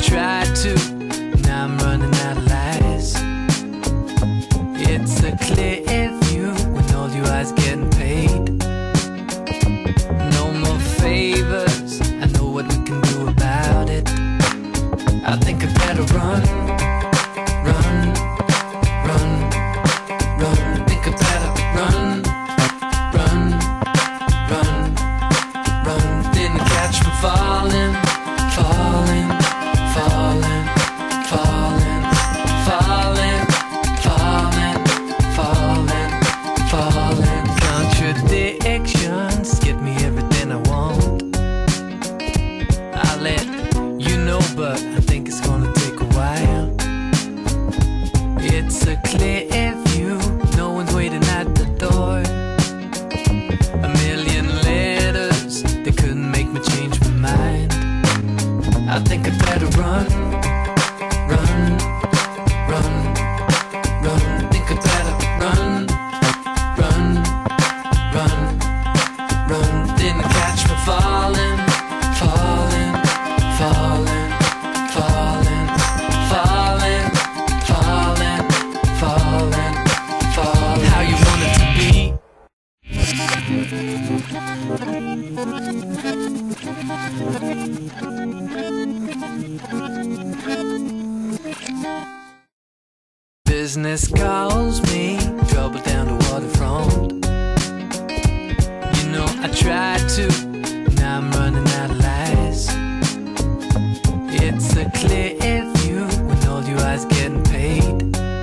tried to, now I'm running out of lies. It's a clear view when all your eyes getting paid. No more favors, I know what we can do about it. I think I better run, run, run, run. Think I better run, run, run, run. Didn't catch me falling, falling, falling, falling, falling, falling, falling, falling. Contradictions get me everything I want. I'll let you know, but I think it's gonna take a while. It's a clear view, no one's waiting at the door. A million letters, they couldn't make me change my mind. I think I better run, run, run, run. Think I better run, run, run, run. Didn't catch me falling, falling, falling, falling, falling, falling, falling, falling. How you want it to be? Business calls me, trouble down the waterfront. You know I tried to, now I'm running out of lies. It's a clear view when all your eyes getting paid.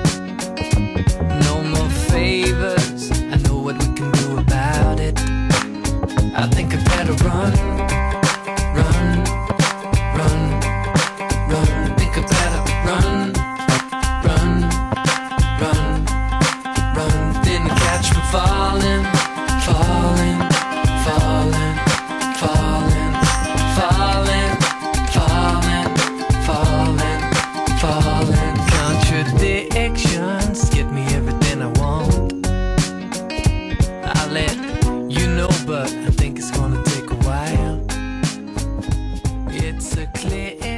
No more favors, I know what we can do about it. I think I better run, run, run, run. Think I better run, run, run, run. Didn't catch me falling, falling, falling, falling, falling, falling, falling, falling. Contradictions get me everything I want. I'll let you know, but I think it's gonna take a while. It's a clear